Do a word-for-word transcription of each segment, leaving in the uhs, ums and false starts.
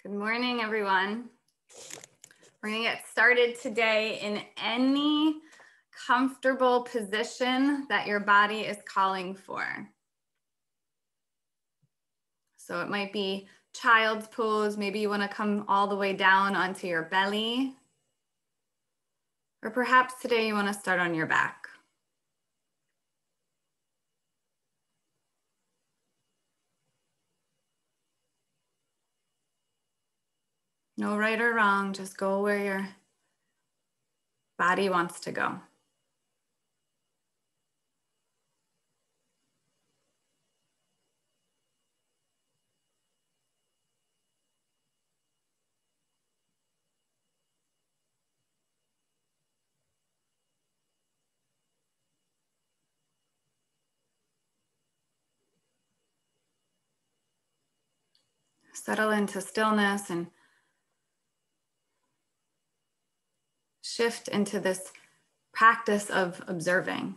Good morning, everyone. We're going to get started today in any comfortable position that your body is calling for. So it might be child's pose. Maybe you want to come all the way down onto your belly. Or perhaps today you want to start on your back. No right or wrong, just go where your body wants to go. Settle into stillness and shift into this practice of observing.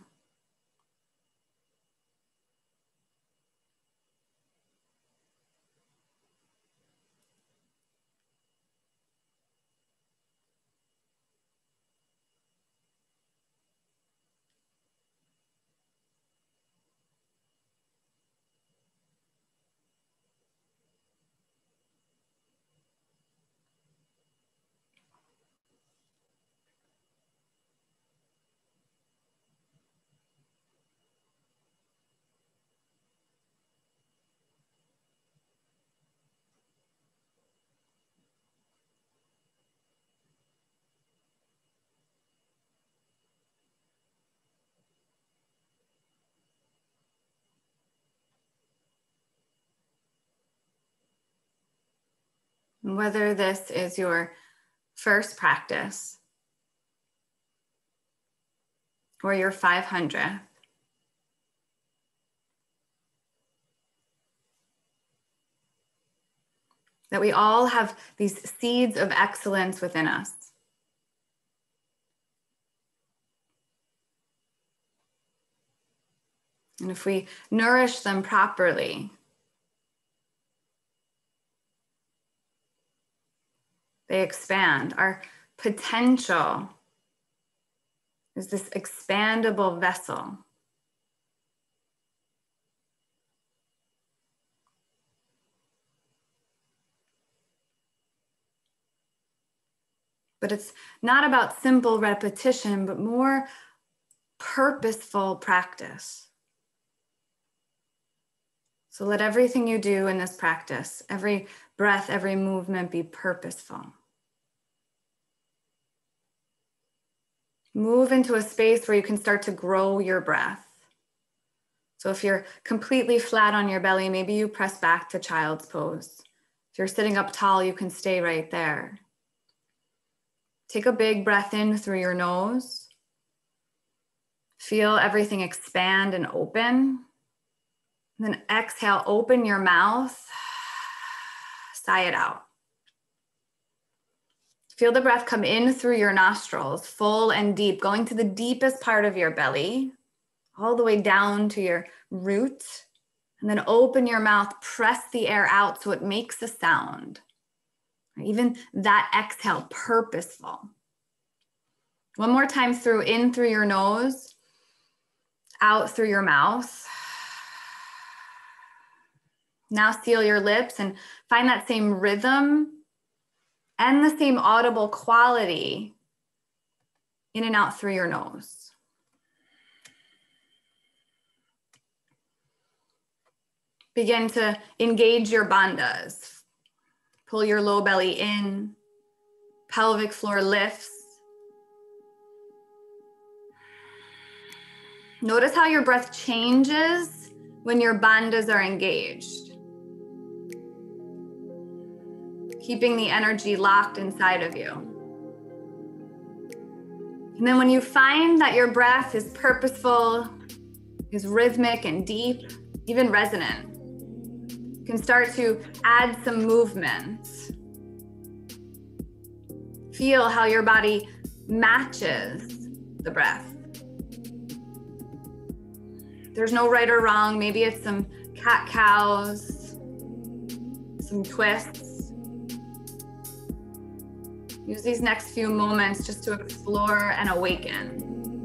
And whether this is your first practice or your five hundredth, that we all have these seeds of excellence within us. And if we nourish them properly, they expand. Our potential is this expandable vessel. But it's not about simple repetition, but more purposeful practice. So let everything you do in this practice, every breath, every movement be purposeful. Move into a space where you can start to grow your breath. So if you're completely flat on your belly, maybe you press back to child's pose. If you're sitting up tall, you can stay right there. Take a big breath in through your nose. Feel everything expand and open. And then exhale, open your mouth, sigh it out. Feel the breath come in through your nostrils, full and deep, going to the deepest part of your belly, all the way down to your root. And then open your mouth, press the air out so it makes a sound. Even that exhale, purposeful. One more time through, in through your nose, out through your mouth. Now seal your lips and find that same rhythm and the same audible quality in and out through your nose. Begin to engage your bandhas. Pull your low belly in, pelvic floor lifts. Notice how your breath changes when your bandhas are engaged. Keeping the energy locked inside of you. And then when you find that your breath is purposeful, is rhythmic and deep, even resonant, you can start to add some movement. Feel how your body matches the breath. There's no right or wrong. Maybe it's some cat cows, some twists. Use these next few moments just to explore and awaken.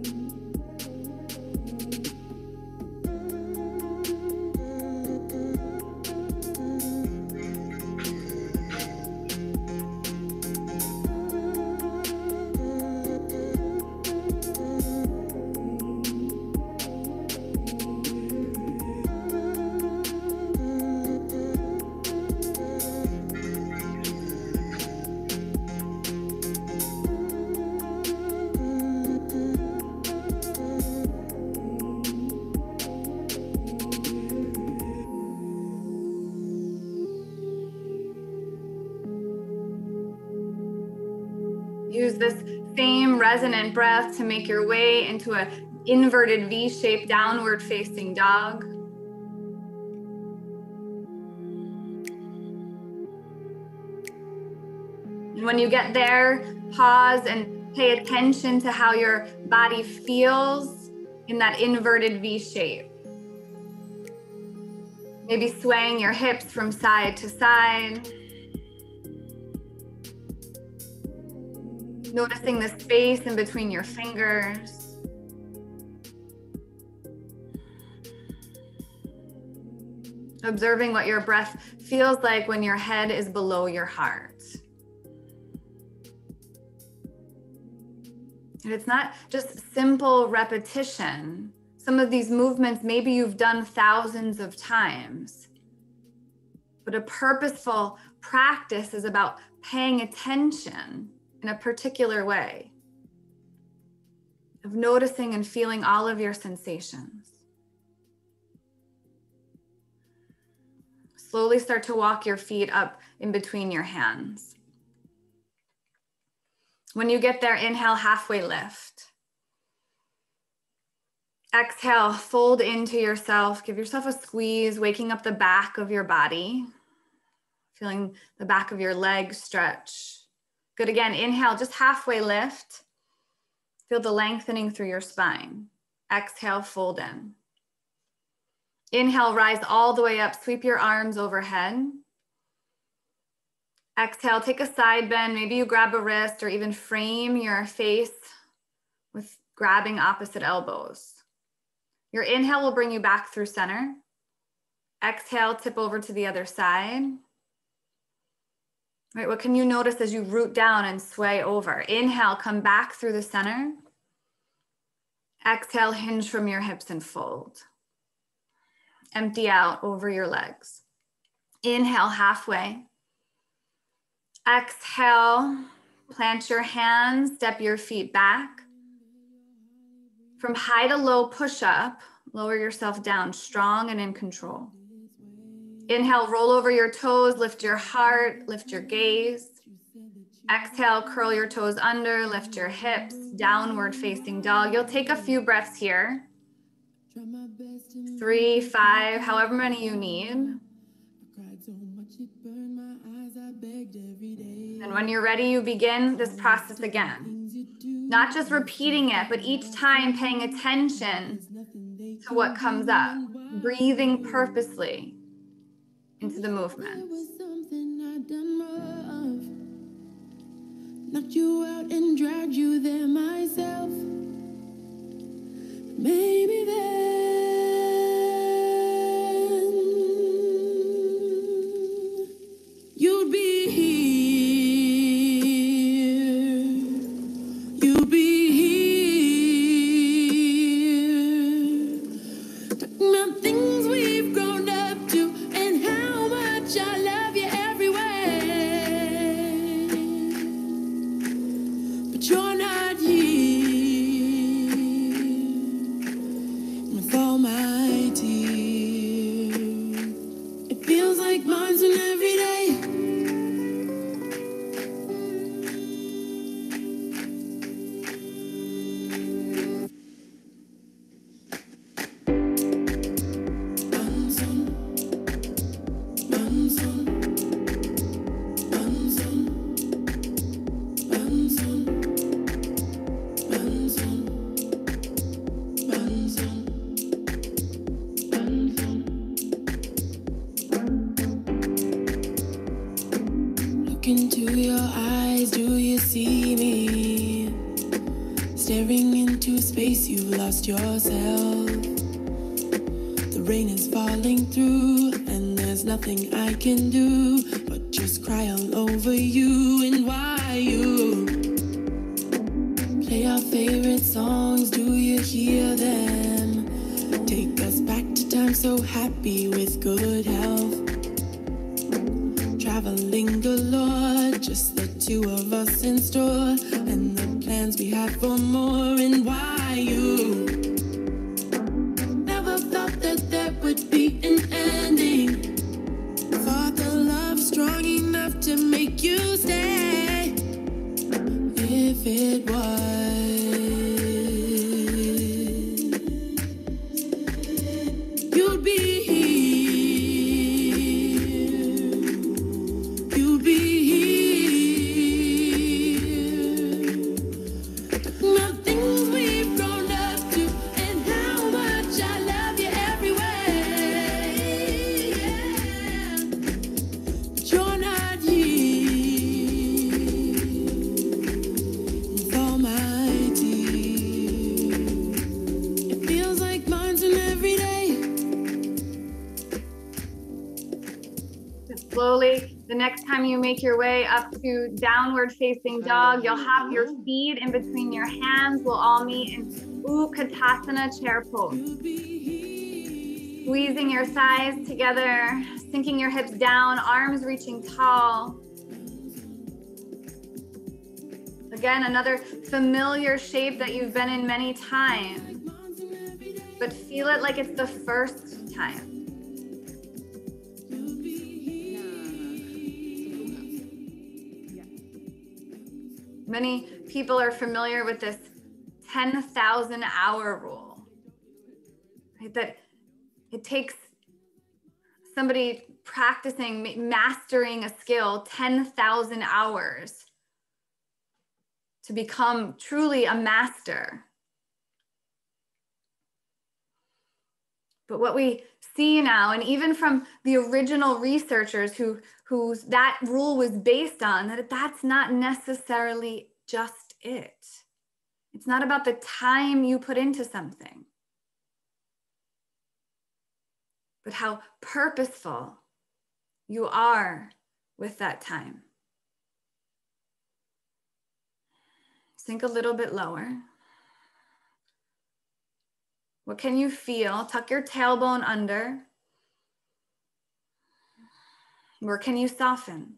Use this same resonant breath to make your way into an inverted V-shaped downward facing dog. And when you get there, pause and pay attention to how your body feels in that inverted V shape. Maybe swaying your hips from side to side. Noticing the space in between your fingers. Observing what your breath feels like when your head is below your heart. And it's not just simple repetition. Some of these movements, maybe you've done thousands of times. But a purposeful practice is about paying attention in a particular way, of noticing and feeling all of your sensations. Slowly start to walk your feet up in between your hands. When you get there, inhale, halfway lift. Exhale, fold into yourself. Give yourself a squeeze, waking up the back of your body. Feeling the back of your legs stretch. Good, again, inhale, just halfway lift. Feel the lengthening through your spine. Exhale, fold in. Inhale, rise all the way up, sweep your arms overhead. Exhale, take a side bend. Maybe you grab a wrist or even frame your face with grabbing opposite elbows. Your inhale will bring you back through center. Exhale, tip over to the other side. Right, what can you notice as you root down and sway over? Inhale, come back through the center. Exhale, hinge from your hips and fold. Empty out over your legs. Inhale, halfway. Exhale, plant your hands, step your feet back. From high to low push up, lower yourself down, strong and in control. Inhale, roll over your toes, lift your heart, lift your gaze. Exhale, curl your toes under, lift your hips, downward facing dog. You'll take a few breaths here. Three, five, however many you need. And when you're ready, you begin this process again. Not just repeating it, but each time paying attention to what comes up, breathing purposely into the movement. Knocked you out and dragged you there myself. Maybe then you'd be here. You'd be here. Talking about things we've grown up to and how much I love you everywhere. But you're not here. look into your eyes, do you see me? Staring into space, you've lost yourself. The rain is falling through, and there's nothing I can do but just cry all over you. And why you play our favorite songs, do you hear them? Take us back to times so happy with good health. Traveling galore, just the two of us in store, and the plans we had for more. And why you never thought that there would be an ending. Thought the love strong enough to make you stay. If it was, you'd be slowly, the next time you make your way up to downward facing dog, you'll have your feet in between your hands. We'll all meet in Utkatasana chair pose. Squeezing your thighs together, sinking your hips down, arms reaching tall. Again, another familiar shape that you've been in many times, but feel it like it's the first time. Many people are familiar with this ten thousand hour rule, right? That it takes somebody practicing, mastering a skill ten thousand hours to become truly a master. But what we see now, and even from the original researchers who whose that rule was based on, that that's not necessarily just it. It's not about the time you put into something, but how purposeful you are with that time. Sink a little bit lower. What can you feel? Tuck your tailbone under. Where can you soften?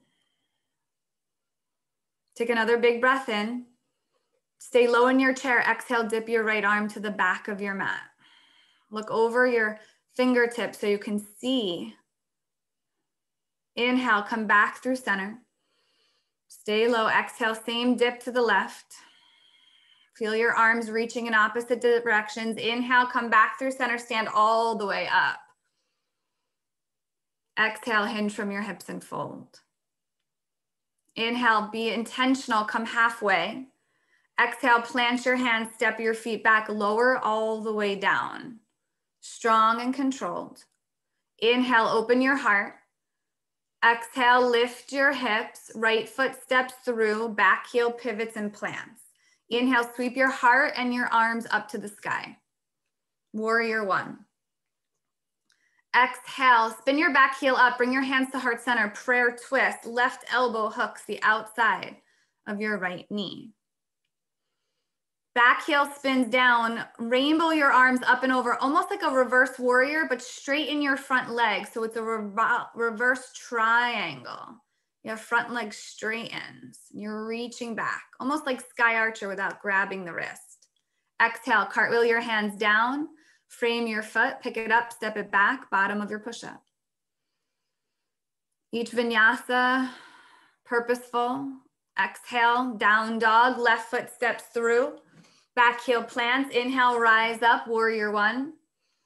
Take another big breath in. Stay low in your chair. Exhale, dip your right arm to the back of your mat. Look over your fingertips so you can see. Inhale, come back through center. Stay low. Exhale, same dip to the left. Feel your arms reaching in opposite directions. Inhale, come back through center. Stand all the way up. Exhale, hinge from your hips and fold. Inhale, be intentional, come halfway. Exhale, plant your hands, step your feet back, lower all the way down. Strong and controlled. Inhale, open your heart. Exhale, lift your hips, right foot steps through, back heel pivots and plants. Inhale, sweep your heart and your arms up to the sky. Warrior one. Exhale, spin your back heel up, bring your hands to heart center, prayer twist, left elbow hooks the outside of your right knee. Back heel spins down, rainbow your arms up and over, almost like a reverse warrior, but straighten your front leg. So it's a re reverse triangle. Your front leg straightens, you're reaching back, almost like Sky Archer without grabbing the wrist. Exhale, cartwheel your hands down, frame your foot, pick it up, step it back, bottom of your push-up. Each vinyasa, purposeful. Exhale, down dog, left foot steps through, back heel plants. Inhale, rise up, warrior one.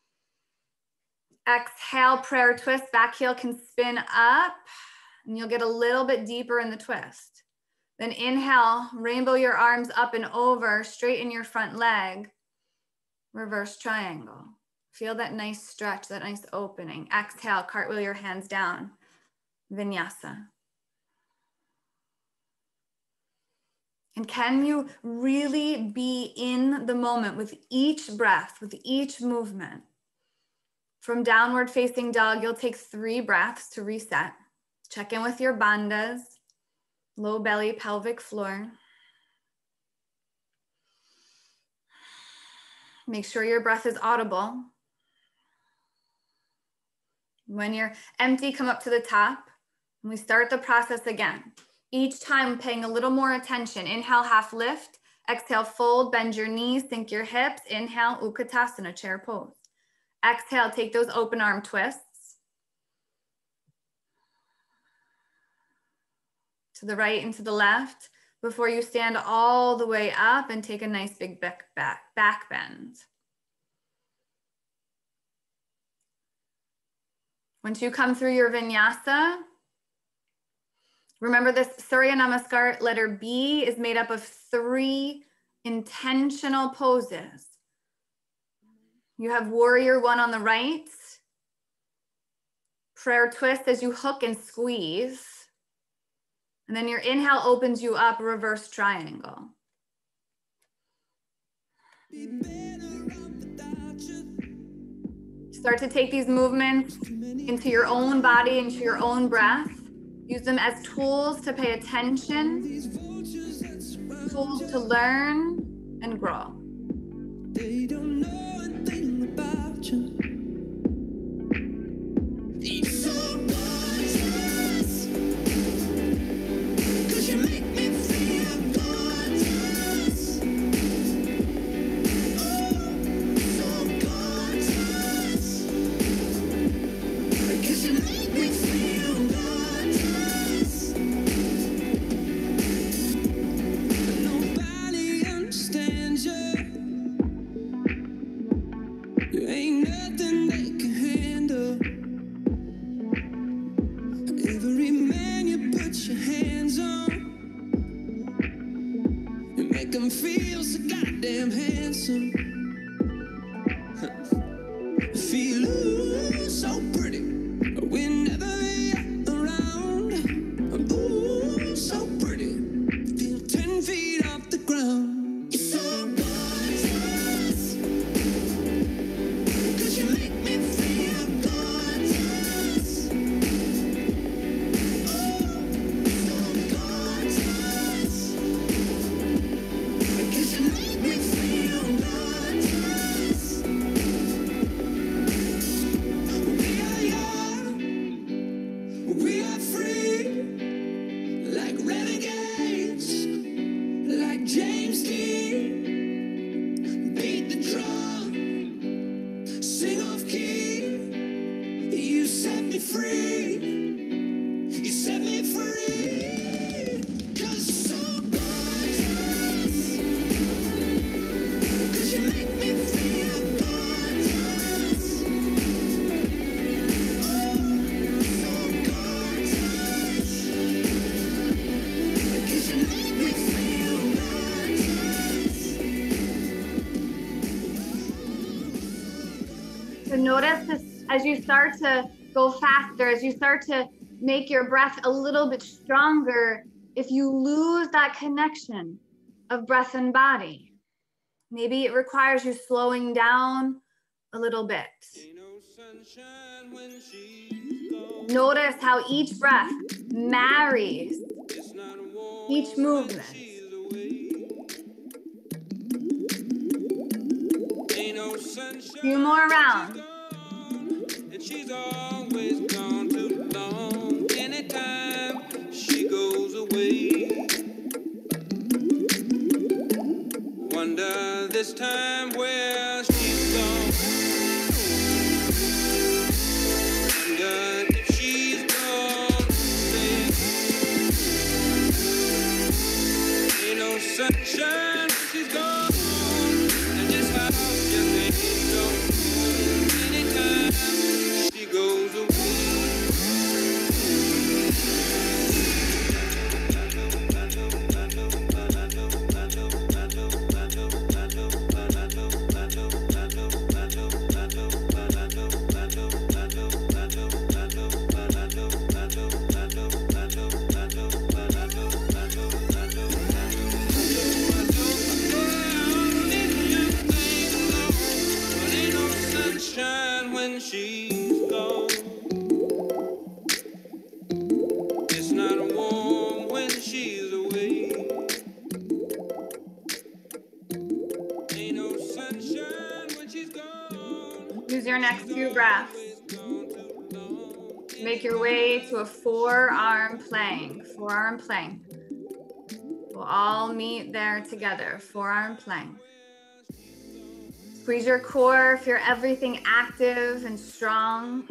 Exhale, prayer twist, back heel can spin up, and you'll get a little bit deeper in the twist. Then inhale, rainbow your arms up and over, straighten your front leg. Reverse triangle. Feel that nice stretch, that nice opening. Exhale, cartwheel your hands down. Vinyasa. And can you really be in the moment with each breath, with each movement? From downward facing dog, you'll take three breaths to reset. Check in with your bandhas, low belly, pelvic floor. Make sure your breath is audible. When you're empty, come up to the top, and we start the process again. Each time paying a little more attention. Inhale, half lift. Exhale, fold, bend your knees, sink your hips. Inhale, Utkatasana, chair pose. Exhale, take those open arm twists. To the right and to the left before you stand all the way up and take a nice big back, back, back bend. Once you come through your vinyasa, remember this Surya Namaskar letter B is made up of three intentional poses. You have warrior one on the right, prayer twist as you hook and squeeze. And then your inhale opens you up, reverse triangle. Start to take these movements into your own body, into your own breath. Use them as tools to pay attention, tools to learn and grow. They don't know a thing about you. It's so gorgeous, 'cause you make me feel gorgeous. Oh, so gorgeous, 'cause you make me feel gorgeous. Nobody understands you. Ain't nothing they can handle. Every man you put your hands on, you make them feel so goddamn handsome. Feel ooh, so pretty whenever you're around. Ooh, so pretty. Feel ten feet off the ground. You're so gorgeous. You make me feel gorgeous. Oh, so gorgeous. Because you make me feel gorgeous. We are young, we are free, like renegades, like James Dean. Beat the drum, sing off key. You set me free. You set me free. 'Cause you're so gorgeous. 'Cause you make me feel gorgeous. Oh, so gorgeous. 'Cause you make me feel gorgeous. So notice this as you start to go faster, as you start to make your breath a little bit stronger, if you lose that connection of breath and body, maybe it requires you slowing down a little bit. Notice how each breath marries each movement. Few more rounds. And she's always gone too long. Anytime she goes away, wonder this time where she's gone. Wonder if she's gone to stay. Ain't no sunshine when she's gone. And this house just ain't no home. Anytime she goes away. your next few breaths, make your way to a forearm plank, forearm plank. We'll all meet there together, forearm plank. Squeeze your core, feel everything active and strong.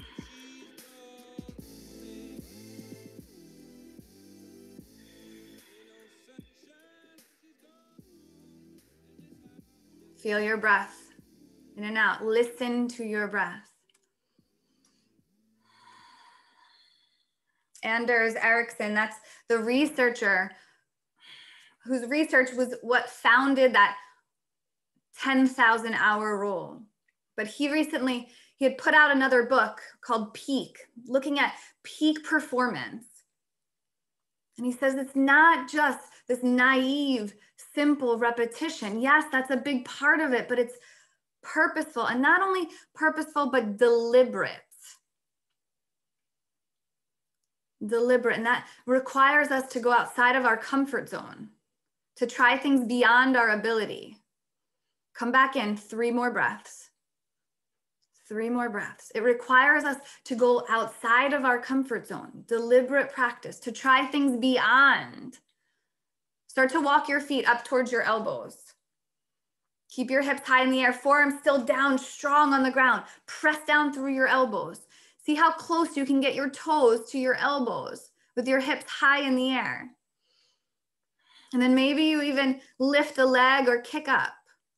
Feel your breath in and out. Listen to your breath. Anders Ericsson, that's the researcher whose research was what founded that ten thousand hour rule. But he recently, he had put out another book called Peak, looking at peak performance. And he says it's not just this naive, simple repetition. Yes, that's a big part of it, but it's purposeful, and not only purposeful, but deliberate. Deliberate, and that requires us to go outside of our comfort zone, to try things beyond our ability. Come back in, three more breaths. Three more breaths. It requires us to go outside of our comfort zone, deliberate practice, to try things beyond. Start to walk your feet up towards your elbows. Keep your hips high in the air, forearms still down, strong on the ground. Press down through your elbows. See how close you can get your toes to your elbows with your hips high in the air. And then maybe you even lift a leg or kick up.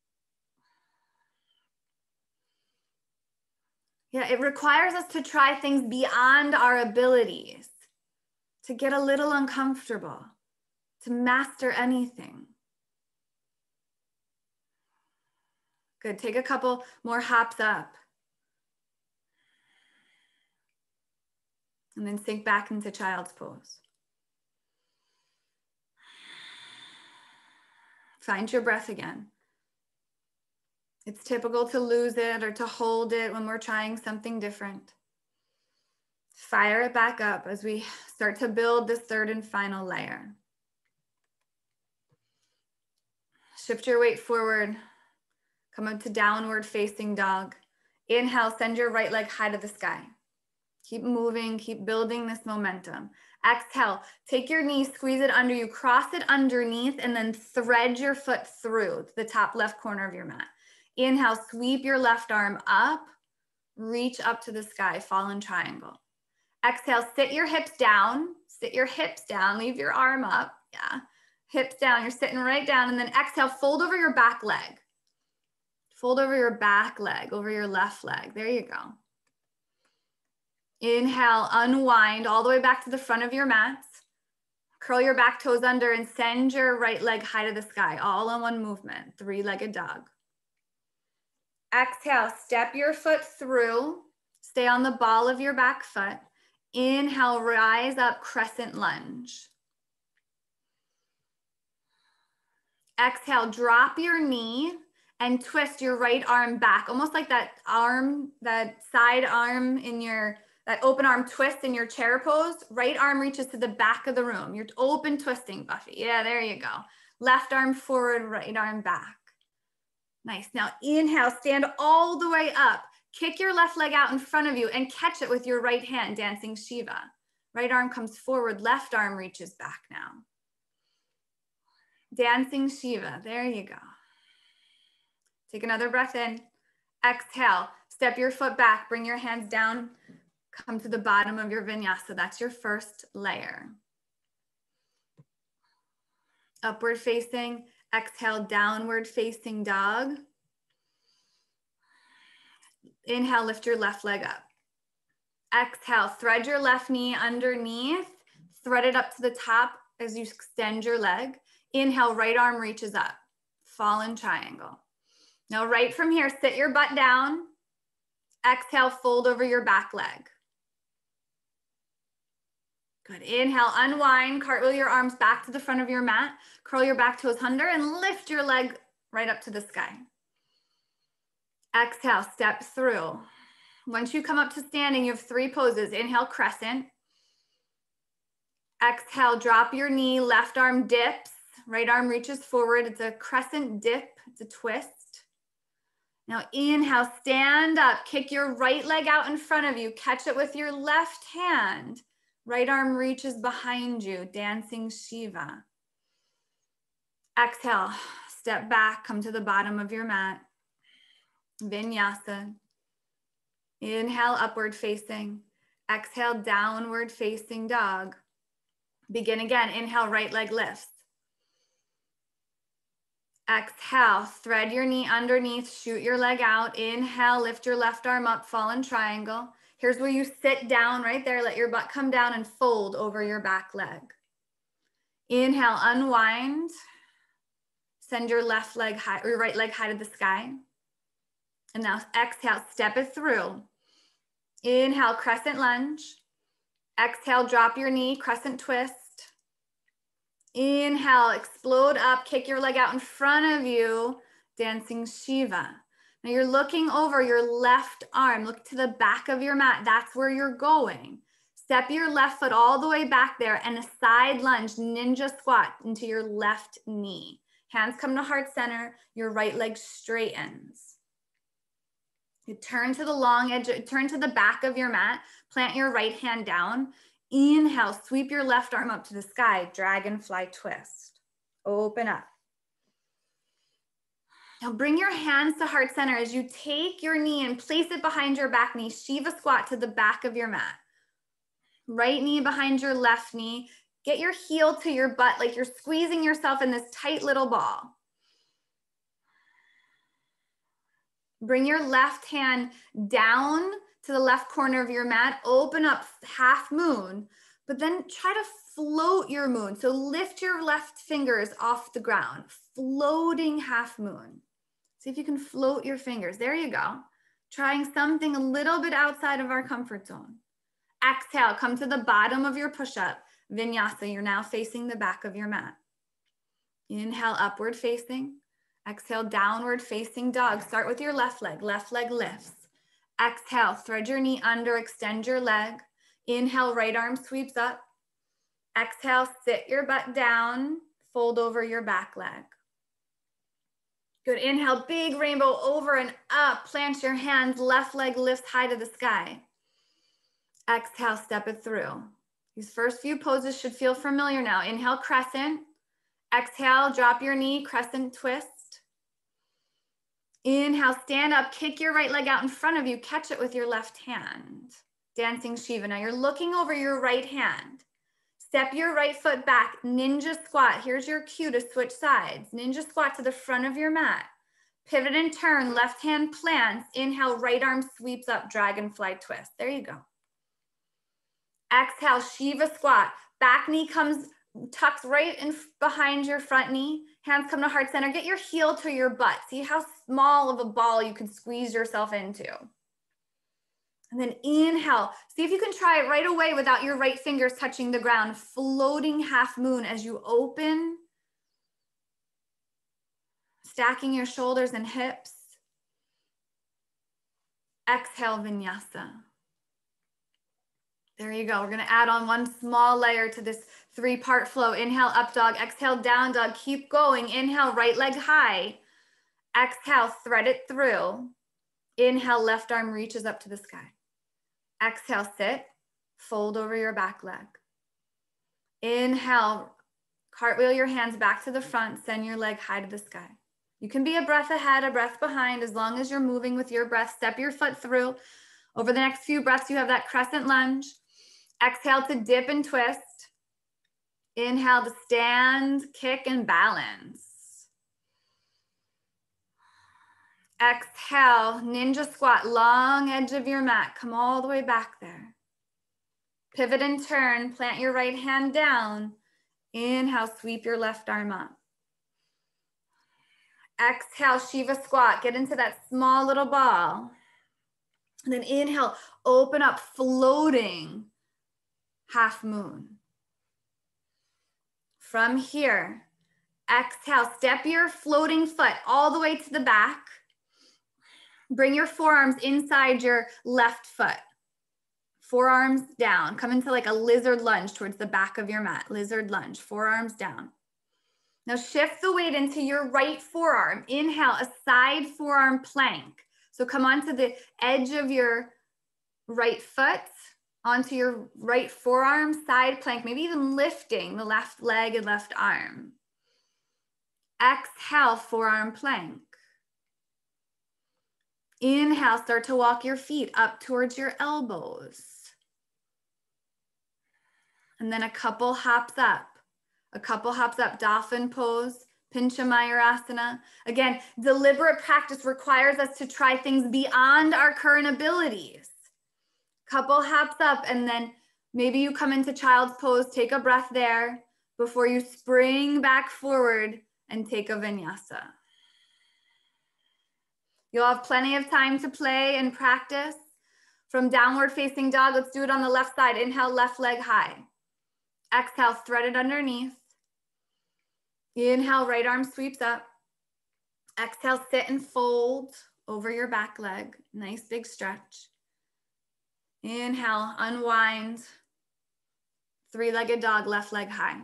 Yeah, it requires us to try things beyond our abilities, to get a little uncomfortable, to master anything. Good, take a couple more hops up. And then sink back into child's pose. Find your breath again. It's typical to lose it or to hold it when we're trying something different. Fire it back up as we start to build this third and final layer. Shift your weight forward. Come up to downward facing dog. Inhale, send your right leg high to the sky. Keep moving, keep building this momentum. Exhale, take your knee, squeeze it under you, cross it underneath, and then thread your foot through the top left corner of your mat. Inhale, sweep your left arm up, reach up to the sky, fallen triangle. Exhale, sit your hips down, sit your hips down, leave your arm up, yeah. Hips down, you're sitting right down, and then exhale, fold over your back leg. Fold over your back leg, over your left leg, there you go. Inhale, unwind all the way back to the front of your mat. Curl your back toes under and send your right leg high to the sky, all in one movement, three-legged dog. Exhale, step your foot through, stay on the ball of your back foot. Inhale, rise up, crescent lunge. Exhale, drop your knee and twist your right arm back, almost like that arm, that side arm in your, that open arm twist in your chair pose. Right arm reaches to the back of the room. You're open twisting, Buffy. Yeah, there you go. Left arm forward, right arm back. Nice. Now inhale, stand all the way up. Kick your left leg out in front of you and catch it with your right hand, dancing Shiva. Right arm comes forward, left arm reaches back now. Dancing Shiva, there you go. Take another breath in. Exhale, step your foot back, bring your hands down, come to the bottom of your vinyasa. That's your first layer. Upward facing, exhale, downward facing dog. Inhale, lift your left leg up. Exhale, thread your left knee underneath, thread it up to the top as you extend your leg. Inhale, right arm reaches up, fallen triangle. Now right from here, sit your butt down. Exhale, fold over your back leg. Good, inhale, unwind, cartwheel your arms back to the front of your mat, curl your back toes under and lift your leg right up to the sky. Exhale, step through. Once you come up to standing, you have three poses. Inhale, crescent. Exhale, drop your knee, left arm dips, right arm reaches forward. It's a crescent dip, it's a twist. Now inhale, stand up, kick your right leg out in front of you, catch it with your left hand. Right arm reaches behind you, dancing Shiva. Exhale, step back, come to the bottom of your mat. Vinyasa. Inhale, upward facing. Exhale, downward facing dog. Begin again, inhale, right leg lifts. Exhale, thread your knee underneath, shoot your leg out. Inhale, lift your left arm up, fallen triangle. Here's where you sit down right there. Let your butt come down and fold over your back leg. Inhale, unwind. Send your left leg high, or your right leg high to the sky. And now exhale, step it through. Inhale, crescent lunge. Exhale, drop your knee, crescent twist. Inhale, explode up, kick your leg out in front of you, dancing Shiva. Now you're looking over your left arm, look to the back of your mat. That's where you're going. Step your left foot all the way back there and a side lunge, ninja squat into your left knee. Hands come to heart center, your right leg straightens. You turn to the long edge, turn to the back of your mat, plant your right hand down. Inhale, sweep your left arm up to the sky, dragonfly twist. Open up. Now bring your hands to heart center as you take your knee and place it behind your back knee, Shiva squat to the back of your mat. Right knee behind your left knee. Get your heel to your butt like you're squeezing yourself in this tight little ball. Bring your left hand down to the left corner of your mat, open up half moon, but then try to float your moon. So lift your left fingers off the ground, floating half moon. See if you can float your fingers. There you go. Trying something a little bit outside of our comfort zone. Exhale, come to the bottom of your push-up. Vinyasa, you're now facing the back of your mat. Inhale, upward facing. Exhale, downward facing dog. Start with your left leg. Left leg lifts. Exhale, thread your knee under, extend your leg. Inhale, right arm sweeps up. Exhale, sit your butt down, fold over your back leg. Good, inhale, big rainbow over and up. Plant your hands, left leg lifts high to the sky. Exhale, step it through. These first few poses should feel familiar now. Inhale, crescent. Exhale, drop your knee, crescent twist. Inhale, stand up, kick your right leg out in front of you, catch it with your left hand. Dancing Shiva. Now you're looking over your right hand. Step your right foot back, ninja squat. Here's your cue to switch sides. Ninja squat to the front of your mat. Pivot and turn, left hand plants. Inhale, right arm sweeps up, dragonfly twist. There you go. Exhale, Shiva squat. Back knee comes, tucks right in behind your front knee. Hands come to heart center. Get your heel to your butt. See how small of a ball you can squeeze yourself into. And then inhale. See if you can try it right away without your right fingers touching the ground. Floating half moon as you open. Stacking your shoulders and hips. Exhale, vinyasa. There you go. We're going to add on one small layer to this three-part flow. Inhale, up dog. Exhale, down dog. Keep going. Inhale, right leg high. Exhale, thread it through. Inhale, left arm reaches up to the sky. Exhale, sit. Fold over your back leg. Inhale, cartwheel your hands back to the front. Send your leg high to the sky. You can be a breath ahead, a breath behind, as long as you're moving with your breath. Step your foot through. Over the next few breaths, you have that crescent lunge. Exhale to dip and twist. Inhale to stand, kick, and balance. Exhale, ninja squat, long edge of your mat. Come all the way back there. Pivot and turn, plant your right hand down. Inhale, sweep your left arm up. Exhale, Shiva squat, get into that small little ball. And then inhale, open up, floating half moon. From here, exhale, step your floating foot all the way to the back. Bring your forearms inside your left foot. Forearms down. Come into like a lizard lunge towards the back of your mat. Lizard lunge, forearms down. Now shift the weight into your right forearm. Inhale, a side forearm plank. So come onto the edge of your right foot, onto your right forearm, side plank, maybe even lifting the left leg and left arm. Exhale, forearm plank. Inhale, start to walk your feet up towards your elbows. And then a couple hops up. A couple hops up, dolphin pose, Pincha Mayurasana. Again, deliberate practice requires us to try things beyond our current abilities. Couple hops up, and then maybe you come into child's pose, take a breath there before you spring back forward and take a vinyasa. You'll have plenty of time to play and practice. From downward facing dog, let's do it on the left side. Inhale, left leg high. Exhale, thread it underneath. Inhale, right arm sweeps up. Exhale, sit and fold over your back leg. Nice big stretch. Inhale, unwind. Three-legged dog, left leg high.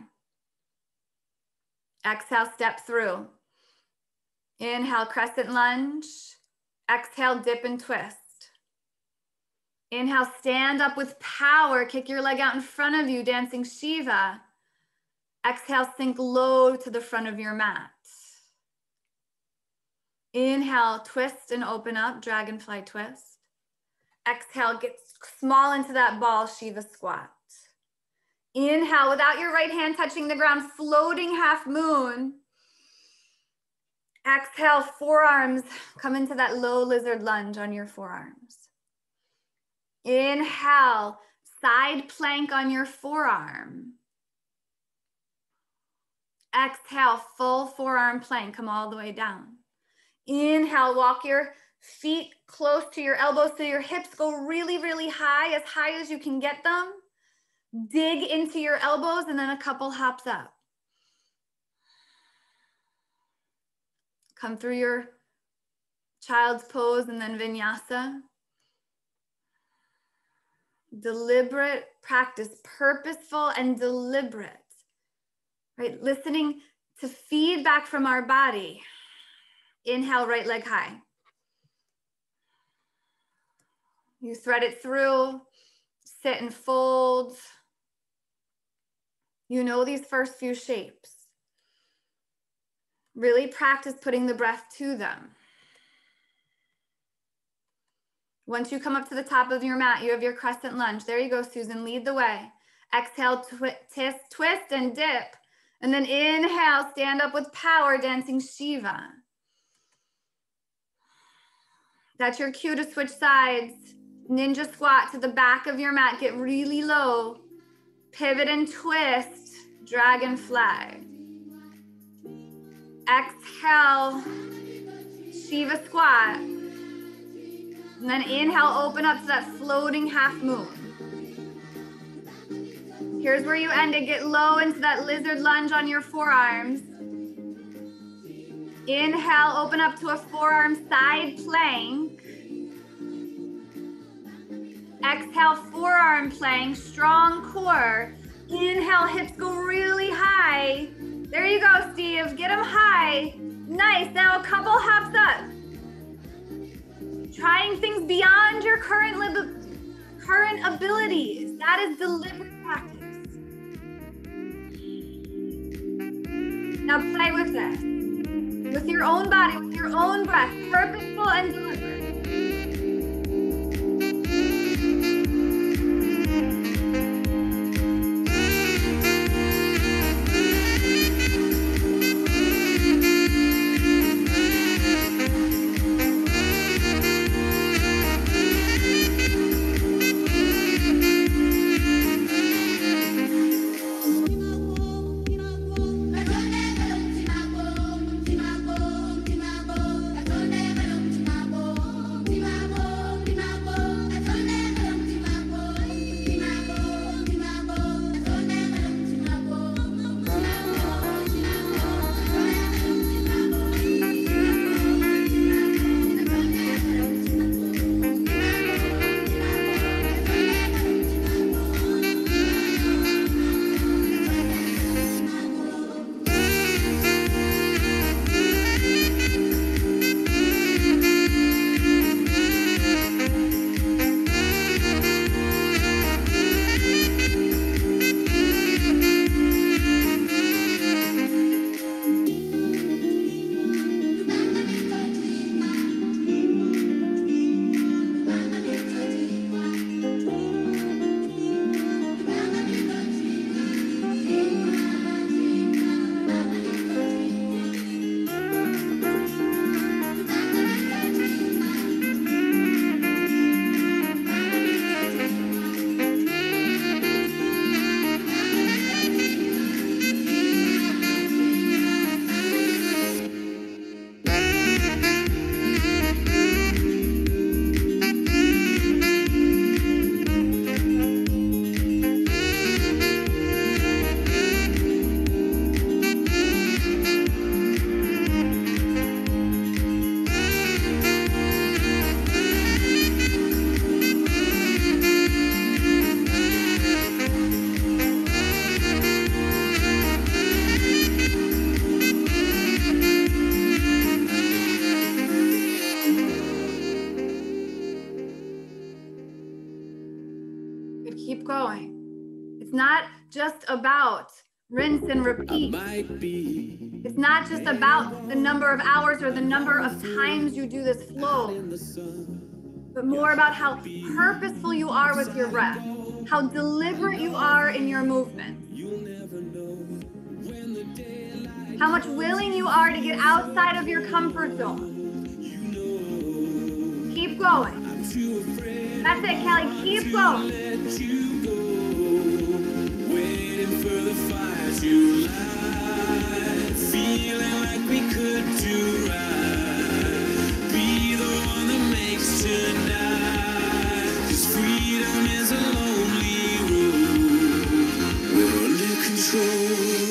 Exhale, step through. Inhale, crescent lunge. Exhale, dip and twist. Inhale, stand up with power. Kick your leg out in front of you, dancing Shiva. Exhale, sink low to the front of your mat. Inhale, twist and open up, dragonfly twist. Exhale, get small into that ball, Shiva squat. Inhale, without your right hand touching the ground, floating half moon. Exhale, forearms, come into that low lizard lunge on your forearms. Inhale, side plank on your forearm. Exhale, full forearm plank, come all the way down. Inhale, walk your feet close to your elbows so your hips go really, really high, as high as you can get them. Dig into your elbows and then a couple hops up. Come through your child's pose and then vinyasa. Deliberate practice, purposeful and deliberate, right? Listening to feedback from our body. Inhale, right leg high. You thread it through, sit and fold. You know these first few shapes. Really practice putting the breath to them. Once you come up to the top of your mat, you have your crescent lunge. There you go, Susan, lead the way. Exhale, twi twist, twist and dip. And then inhale, stand up with power, dancing Shiva. That's your cue to switch sides. Ninja squat to the back of your mat, get really low. Pivot and twist, dragonfly. Exhale, Shiva squat. And then inhale, open up to that floating half moon. Here's where you end it. Get low into that lizard lunge on your forearms. Inhale, open up to a forearm side plank. Exhale, forearm plank, strong core. Inhale, hips go really high. There you go, Steve. Get them high. Nice. Now a couple hops up. Trying things beyond your current, current abilities. That is deliberate practice. Now play with this. With your own body, with your own breath, purposeful and deliberate. just about rinse and repeat. It's not just about the number of hours or the number of times you do this flow, but more about how purposeful you are with your breath, how deliberate you are in your movement, how much willing you are to get outside of your comfort zone. Keep going. That's it, Kelly. Keep going. Waiting for the fire to light, feeling like we could do right. Be the one that makes tonight. 'Cause freedom is a lonely road. We're under control.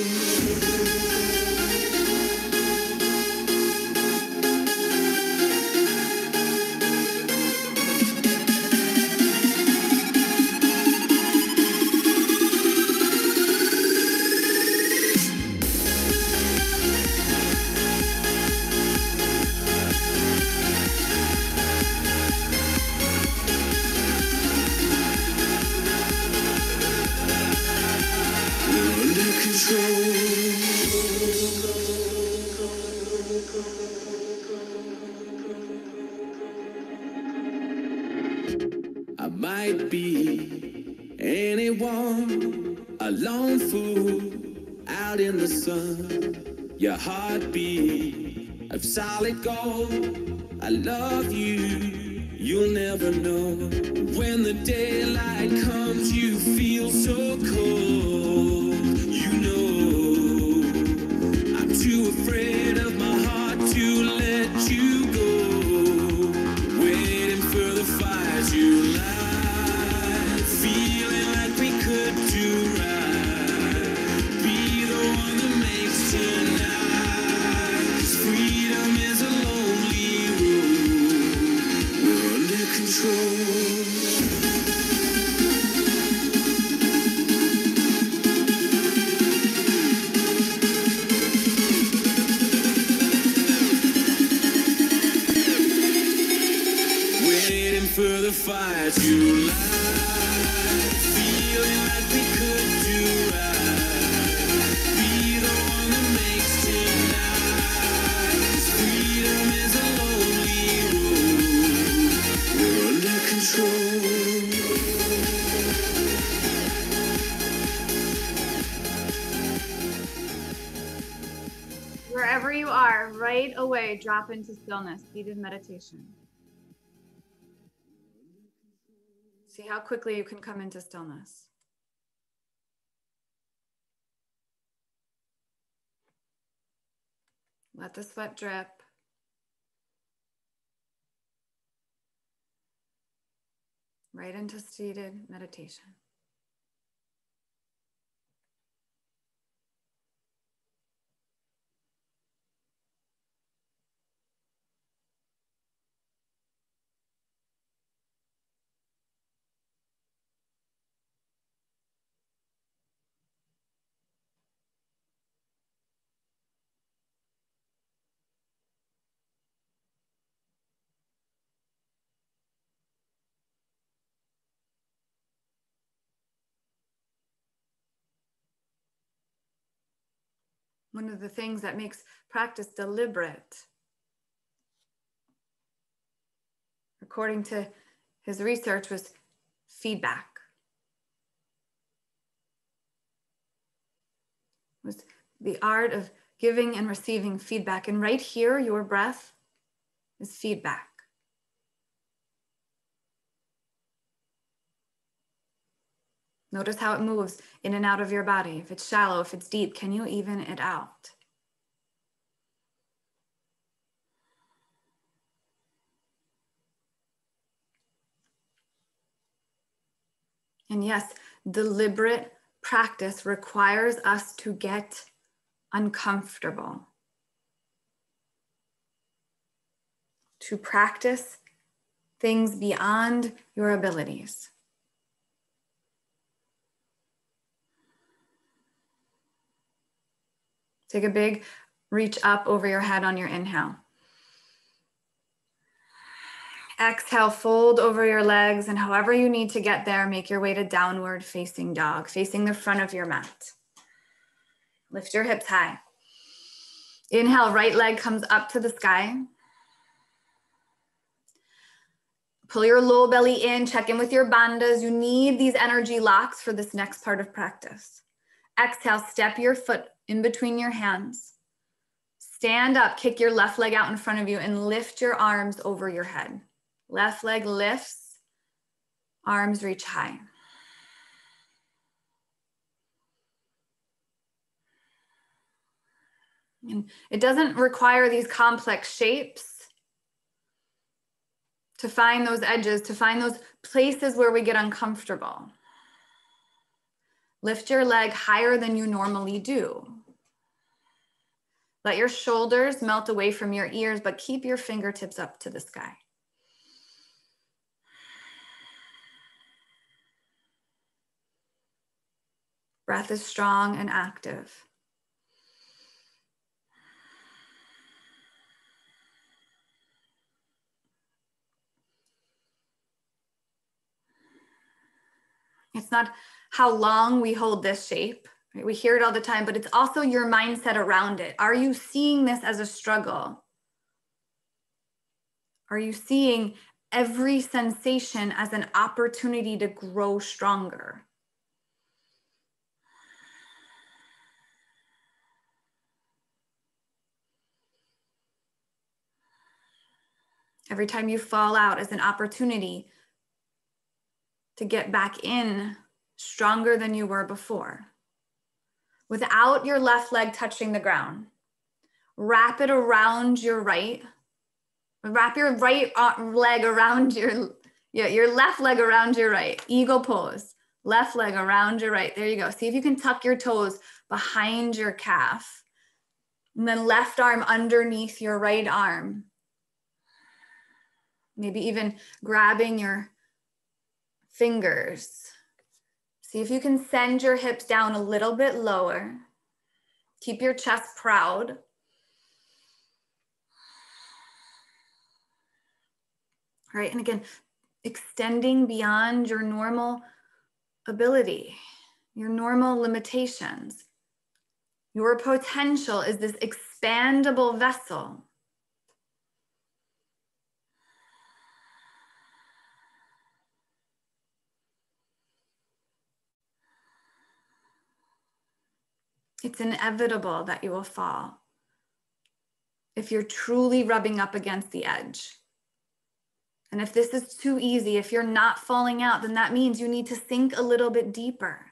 I might be anyone, a lone fool out in the sun. Your heartbeat of solid gold. I love you, you'll never know. When the daylight comes, you feel so cold. You know, I'm too afraid of my heart to let you go. Waiting for the fire to light, feeling like we could do right. Be the one that makes tonight. 'Cause freedom is a lonely road. We're under control. For the fire to light, feeling like we could do right. Be the one that makes tonight. 'Cause freedom is a lonely road. We're under control. Wherever you are, right away, drop into stillness, seated meditation. See how quickly you can come into stillness. Let the sweat drip. Right into seated meditation. One of the things that makes practice deliberate, according to his research, was feedback. It was the art of giving and receiving feedback. And right here, your breath is feedback. Notice how it moves in and out of your body. If it's shallow, if it's deep, can you even it out? And yes, deliberate practice requires us to get uncomfortable. To practice things beyond your abilities. Take a big reach up over your head on your inhale. Exhale, fold over your legs, and however you need to get there, make your way to downward facing dog, facing the front of your mat. Lift your hips high. Inhale, right leg comes up to the sky. Pull your low belly in, check in with your bandhas. You need these energy locks for this next part of practice. Exhale, step your foot in between your hands. Stand up, kick your left leg out in front of you, and lift your arms over your head. Left leg lifts, arms reach high. And it doesn't require these complex shapes to find those edges, to find those places where we get uncomfortable. Lift your leg higher than you normally do. Let your shoulders melt away from your ears, but keep your fingertips up to the sky. Breath is strong and active. It's not how long we hold this shape. Right? We hear it all the time, but it's also your mindset around it. Are you seeing this as a struggle? Are you seeing every sensation as an opportunity to grow stronger? Every time you fall out as an opportunity to get back in stronger than you were before. Without your left leg touching the ground, wrap it around your right. Wrap your right leg around your, yeah, your left leg around your right. Eagle pose. Left leg around your right. There you go. See if you can tuck your toes behind your calf. And then left arm underneath your right arm. Maybe even grabbing your fingers. See if you can send your hips down a little bit lower. Keep your chest proud. All right, and again, extending beyond your normal ability, your normal limitations. Your potential is this expandable vessel. It's inevitable that you will fall if you're truly rubbing up against the edge. And if this is too easy, if you're not falling out, then that means you need to sink a little bit deeper.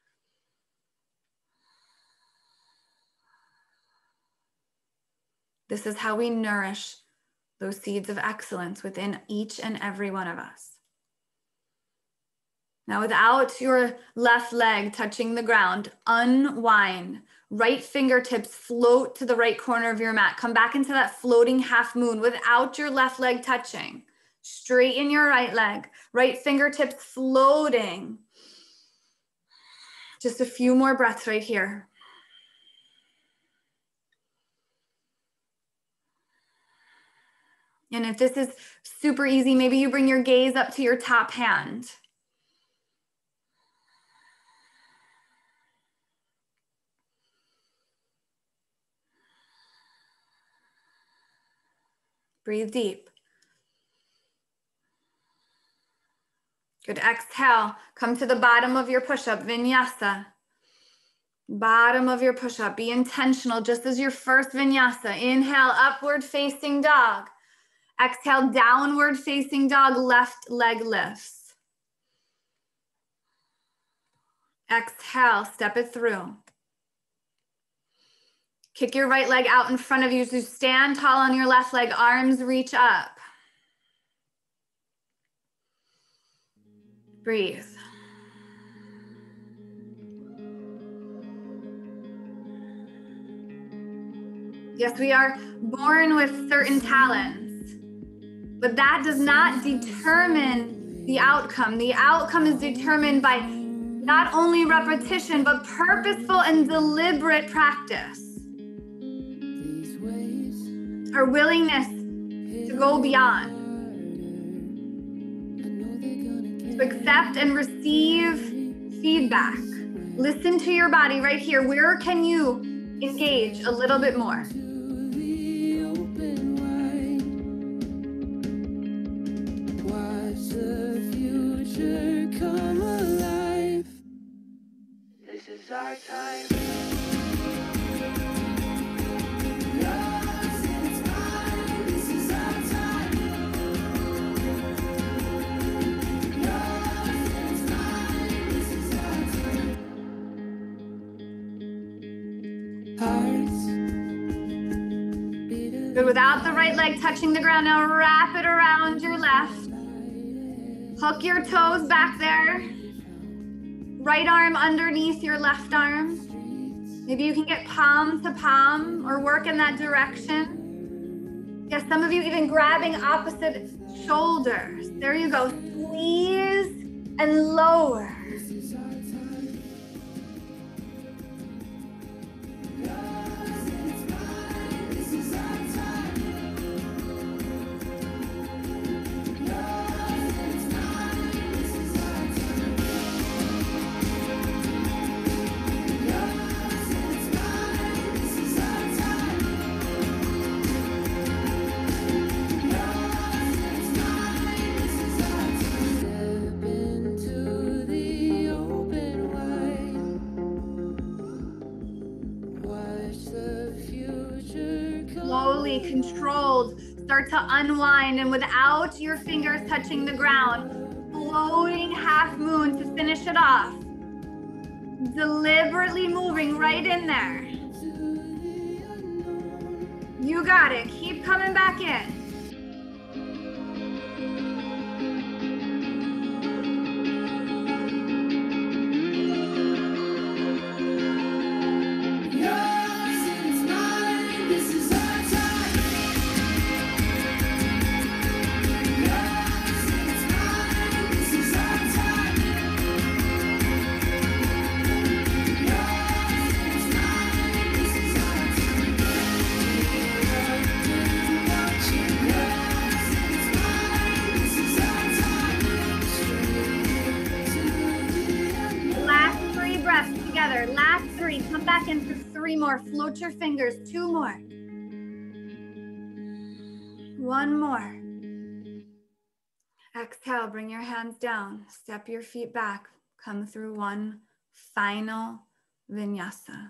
This is how we nourish those seeds of excellence within each and every one of us. Now, without your left leg touching the ground, unwind. Right fingertips float to the right corner of your mat. Come back into that floating half moon without your left leg touching. Straighten your right leg. Right fingertips floating. Just a few more breaths right here. And if this is super easy, maybe you bring your gaze up to your top hand. Breathe deep. Good. Exhale. Come to the bottom of your push-up, vinyasa. Bottom of your push-up. Be intentional, just as your first vinyasa. Inhale, upward facing dog. Exhale, downward facing dog. Left leg lifts. Exhale, step it through. Kick your right leg out in front of you. So stand tall on your left leg. Arms reach up. Breathe. Yes, we are born with certain talents, but that does not determine the outcome. The outcome is determined by not only repetition, but purposeful and deliberate practice. Our willingness to go beyond. to accept and receive feedback. Listen to your body right here. Where can you engage a little bit more? Watch the future come alive. This is our time. Good. Without the right leg touching the ground, now wrap it around your left. Hook your toes back there. Right arm underneath your left arm. Maybe you can get palm to palm or work in that direction. Yes, some of you even grabbing opposite shoulders. There you go. Squeeze and lower. Slowly, controlled, start to unwind, and without your fingers touching the ground, floating half moon to finish it off. Deliberately moving right in there. You got it. Keep coming back in. Last three, come back in for three more. Float your fingers, two more. One more. Exhale, bring your hands down. Step your feet back. Come through one final vinyasa.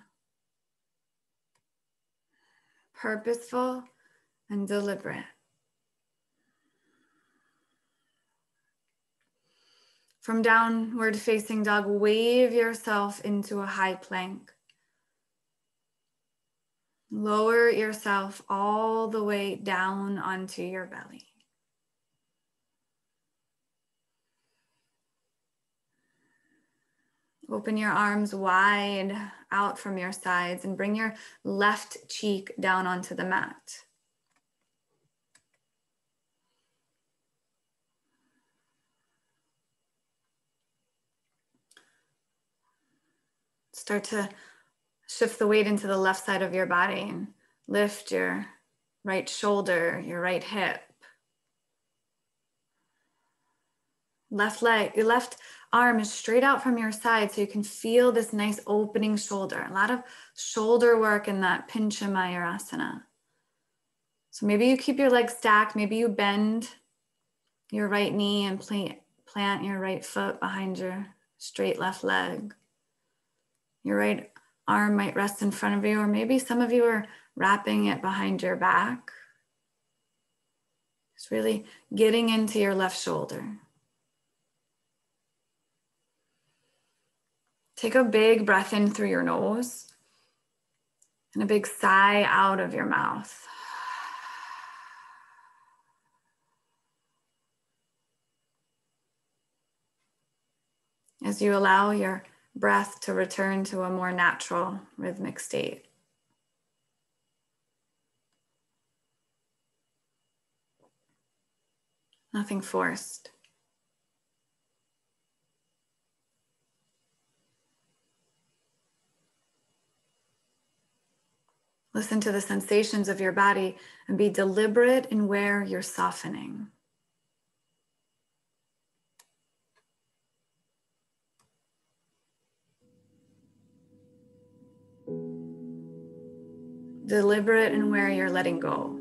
Purposeful and deliberate. From downward facing dog, wave yourself into a high plank. Lower yourself all the way down onto your belly. Open your arms wide out from your sides and bring your left cheek down onto the mat. Start to shift the weight into the left side of your body and lift your right shoulder, your right hip. Left leg, your left arm is straight out from your side so you can feel this nice opening shoulder. A lot of shoulder work in that Pincha Mayurasana. So maybe you keep your legs stacked, maybe you bend your right knee and plant your right foot behind your straight left leg. Your right arm might rest in front of you, or maybe some of you are wrapping it behind your back. Just really getting into your left shoulder. Take a big breath in through your nose and a big sigh out of your mouth. As you allow your breath to return to a more natural rhythmic state. Nothing forced. Listen to the sensations of your body and be deliberate in where you're softening. deliberate in where you're letting go.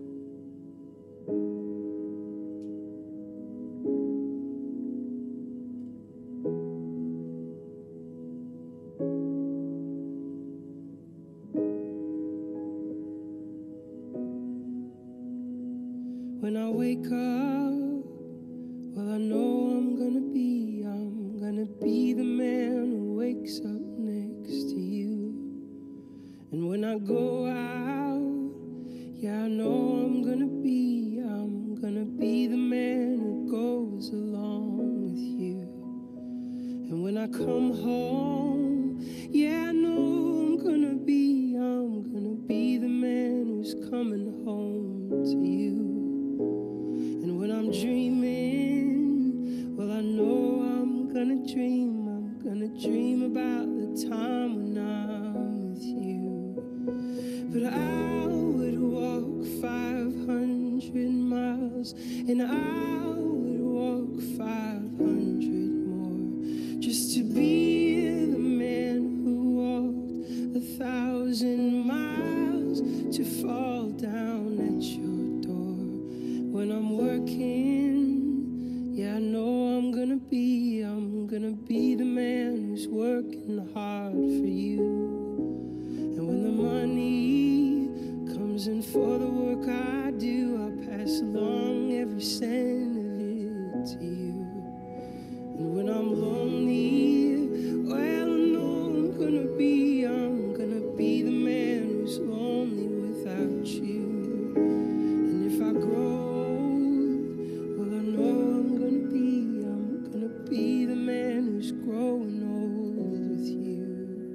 When I wake up, well, I know I'm gonna be, I'm gonna be the man who wakes up next to you. And when I go out, yeah, I know I'm gonna be, I'm gonna be the man who goes along with you. And when I come home, yeah, I know I'm gonna be, I'm gonna be the man who's coming home to you. And when I'm dreaming, well, I know I'm gonna dream, I'm gonna dream about the time when I'm with you. But I would walk five hundred miles, and I would walk five hundred more, just to be the man who walked a thousand miles, to fall down at your door. When I'm working, yeah, I know I'm gonna be, I'm gonna be the man who's working hard for you. And when the money comes in for the work I do, I'll pass along every cent of it to you. And when I'm lonely, well, I know I'm gonna be, I'm gonna be the man who's lonely without you. And if I grow, well, I know I'm gonna be, I'm gonna be the man who's growing old with you.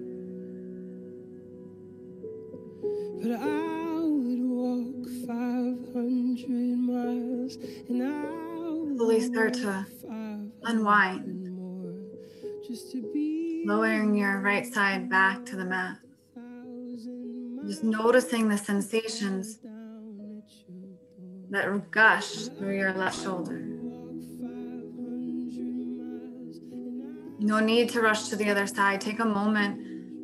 But I would walk five hundred miles, and I would Slowly start to unwind, more, just to be lowering your right side back to the mat. Just noticing the sensations that gush through your left shoulder. No need to rush to the other side. Take a moment.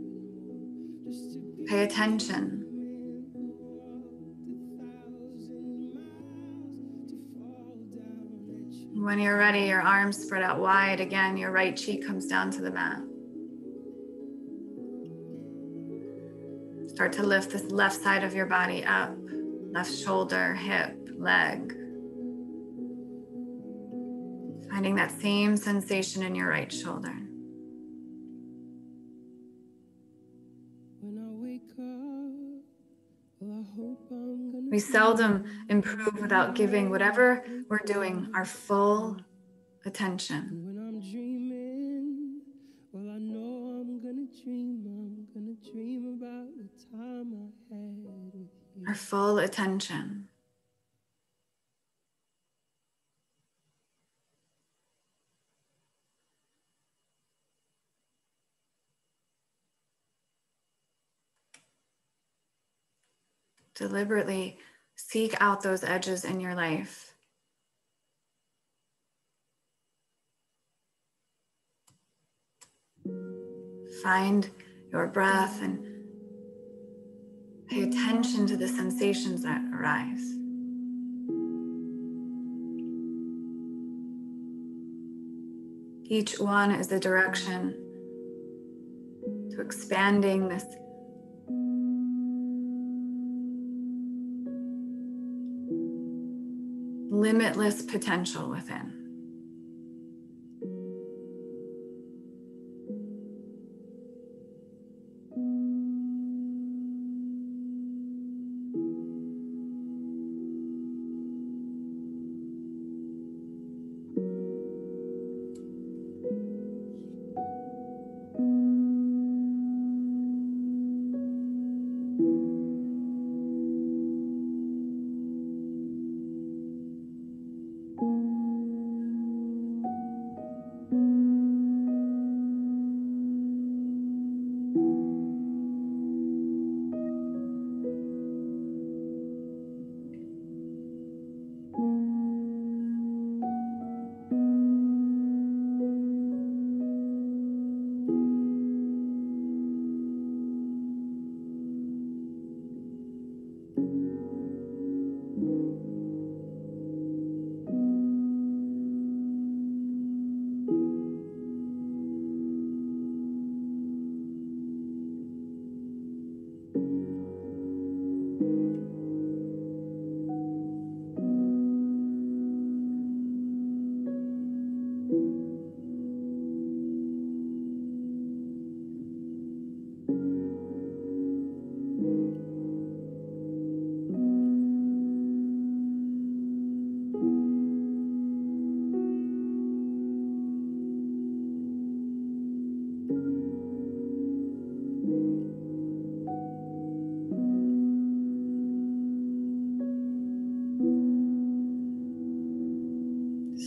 Pay attention. When you're ready, your arms spread out wide. Again, your right cheek comes down to the mat. Start to lift this left side of your body up. Left shoulder, hip, leg. Finding that same sensation in your right shoulder. We seldom improve without giving whatever we're doing our full attention. when I'm dreaming, well, I know I'm gonna dream, I'm gonna dream about the time I had with you. Our full attention. Deliberately seek out those edges in your life. Find your breath and pay attention to the sensations that arise. Each one is a direction to expanding this limitless potential within.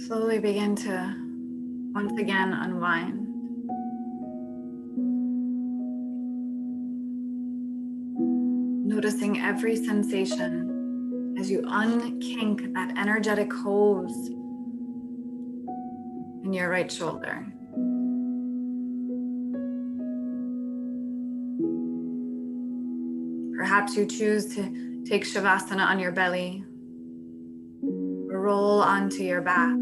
Slowly begin to once again unwind. Noticing every sensation as you unkink that energetic hose in your right shoulder. Perhaps you choose to take Shavasana on your belly or roll onto your back.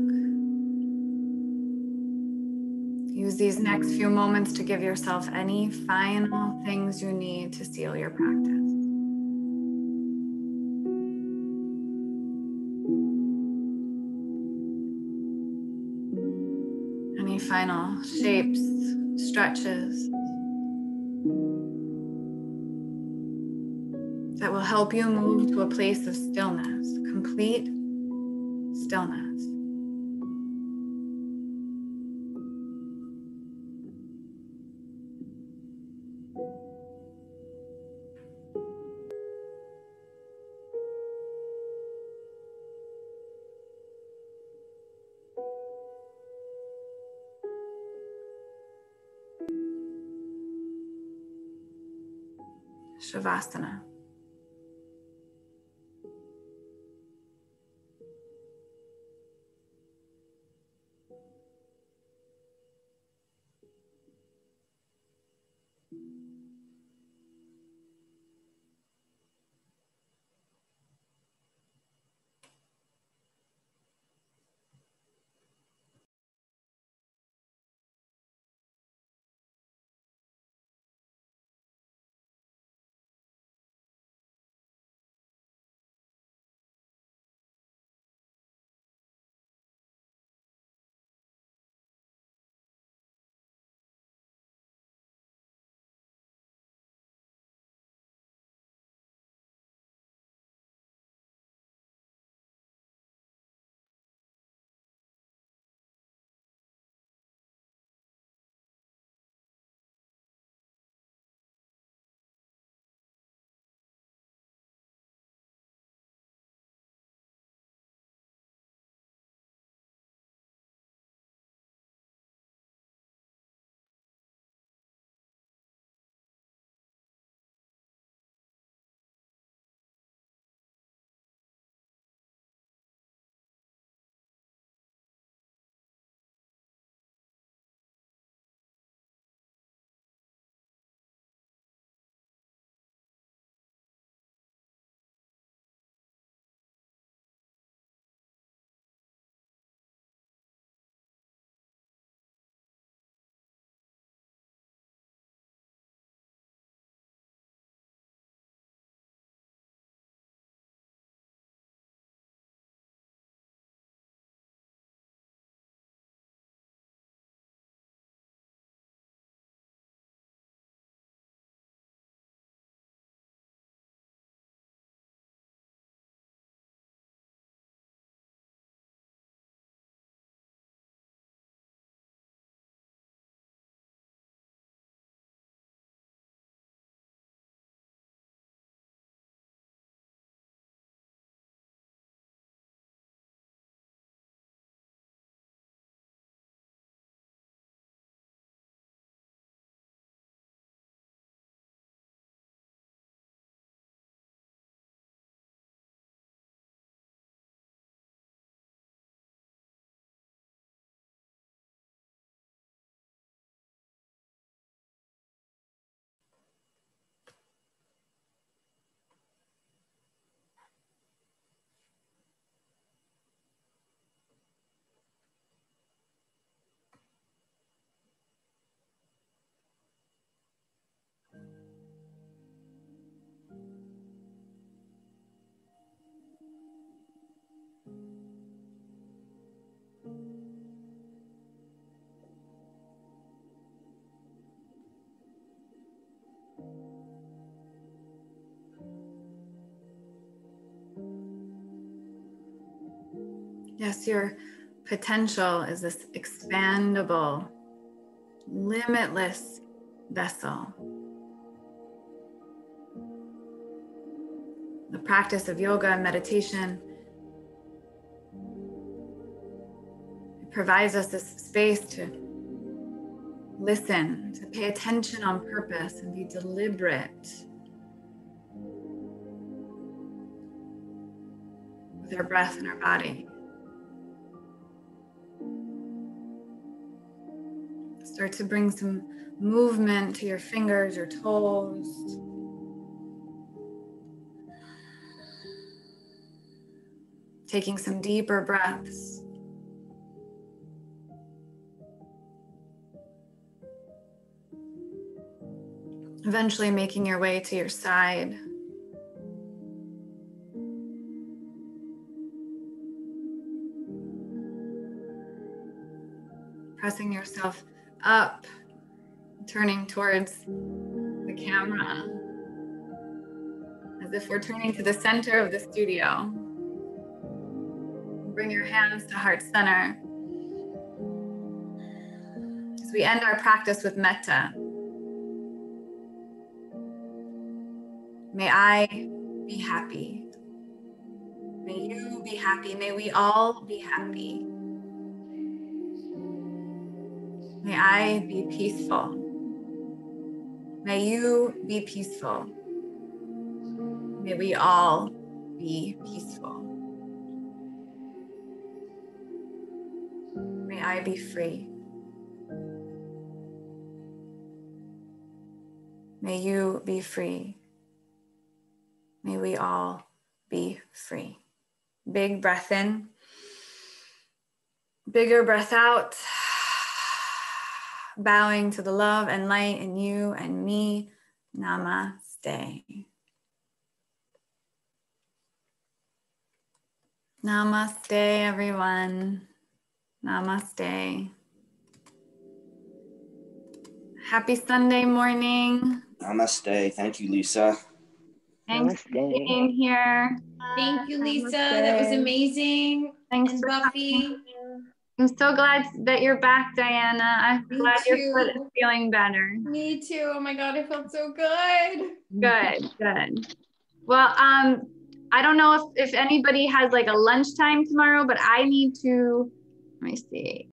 Use these next few moments to give yourself any final things you need to seal your practice. Any final shapes, stretches that will help you move to a place of stillness, complete stillness. Shavasana. Yes, your potential is this expandable, limitless vessel. The practice of yoga and meditation provides us this space to listen, to pay attention on purpose and be deliberate with our breath and our body. Start to bring some movement to your fingers, your toes. Taking some deeper breaths. Eventually making your way to your side. Pressing yourself up, turning towards the camera, as if we're turning to the center of the studio. Bring your hands to heart center. As we end our practice with metta, may I be happy. May you be happy. May we all be happy. May I be peaceful. May you be peaceful. May we all be peaceful. May I be free. May you be free. May we all be free. Big breath in. Bigger breath out. Bowing to the love and light in you and me. Namaste. Namaste, everyone. Namaste. Happy Sunday morning. Namaste. Thank you, Lisa. Thanks Namaste. for being here. Thank you, Lisa. Namaste. That was amazing. Thanks and for Buffy. coming. I'm so glad that you're back, Diana. I'm Me glad too. your foot is feeling better. Me too. Oh my God, I felt so good. Good, good. Well, um, I don't know if, if anybody has like a lunchtime tomorrow, but I need to, let me see.